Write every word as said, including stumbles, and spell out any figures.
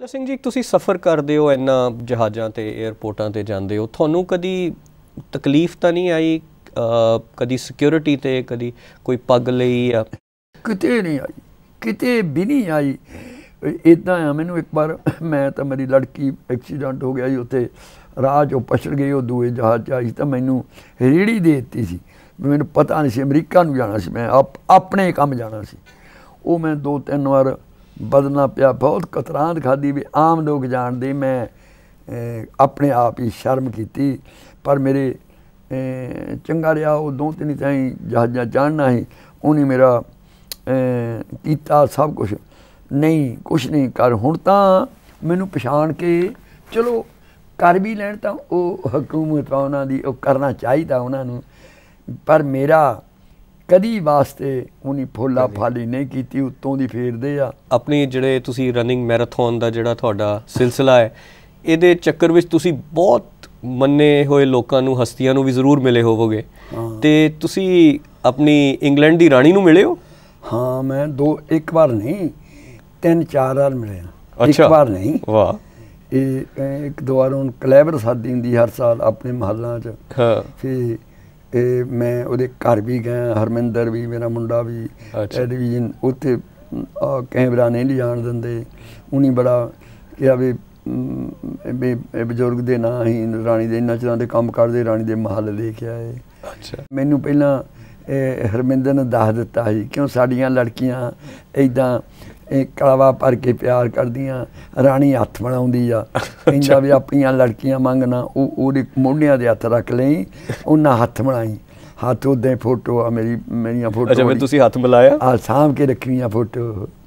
ख्वाजा सिंह जी तुसी सफ़र करते हो इन्ना जहाज़ां ते एयरपोर्टां ते जांदे हो, थानू कदी तकलीफ तो नहीं आई कदी सिक्योरिटी ते कदी कोई पग लई या? किते नहीं आई, किते भी नहीं आई। इदा आ मैनू एक बार मैं तो मेरी लड़की एक्सीडेंट हो गया जी, उत्थे राह चो पछड़ गई, वो दूए जहाज़ आई तो मैनू रेहड़ी दे दी सी, मैनू पता नहीं सी अमरीका नूं जाना सी, मैं आप अपने काम जाना सी। वो मैं दो तीन बार बदलना पिया, बहुत कतरांत खाधी भी आम लोग जानते, मैं ए, अपने आप ही शर्म की, पर मेरे ए, चंगा रहा। वो दो तीन ताई जहाज़ा चढ़ना ही, उन्हें मेरा किया सब कुछ, नहीं कुछ नहीं कर हुण तां मैनू पछाण के चलो कर भी लैण तां वो हकूमत उन्हां दी वो करना चाहिए उन्हां नूं, पर मेरा कदी वास्ते उन्हें फुला फाली नहीं की, उत्तों दी फेरदे आ। अपनी जिहड़े तुसी रनिंग मैराथन दा जिहड़ा तुहाडा सिलसिला है, इहदे चक्कर विच तुसी बहुत मन्ने होए लोकां नूं हस्तियां नूं भी जरूर मिले होवोगे, ते तुसी अपनी इंग्लैंड दी राणी नूं मिले हो? हाँ मैं दो एक बार नहीं तीन चार बार मिले। अच्छा। एक बार नहीं, वाह। एक दो बार उन कलैबर शादी हुंदी हर साल अपने महलों च। हाँ। फिर ए, मैं उहदे घर भी गया, हरमिंदर भी मेरा मुंडा भी। अच्छा। टेलीविजन उत्थे कैमरा नहीं ले जान देंदे, उन्हें बड़ा कहा भी बजुर्ग दे ना ही राणी दे इन्ना चिरां दे काम करदे, राणी दे महल देख आए। अच्छा। मैनू पहला हरमिंदर ने दस दिता ही, क्यों साड़ियाँ लड़कियां इदा कड़ावा भर के प्यार करदियां, राणी हथ बनाउंदी आ, कहंदा भी अपनियां लड़कियां मंगना ओहदे मोढियां दे हथ रख लई, उन्हां हथ बनाई, हाथ उदां फोटो आ मेरी मेरियां फोटो। अच्छा, तुसीं हथ मिलाया? आ सामभ के रखियां फोटो।